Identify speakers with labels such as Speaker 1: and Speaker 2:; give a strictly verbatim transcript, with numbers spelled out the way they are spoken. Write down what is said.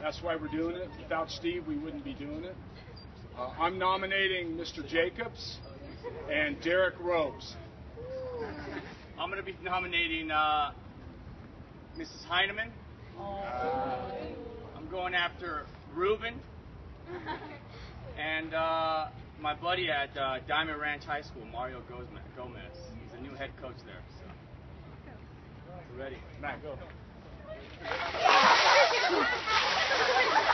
Speaker 1: That's why we're doing it. Without Steve, we wouldn't be doing it. Uh, I'm nominating Mister Jacobs and Derek Rose.
Speaker 2: I'm going to be nominating uh, Missus Heineman. Uh, I'm going after Ruben. And uh, my buddy at uh, Diamond Ranch High School, Mario Gomez. He's the new head coach there. So, we're ready.
Speaker 1: Matt, go.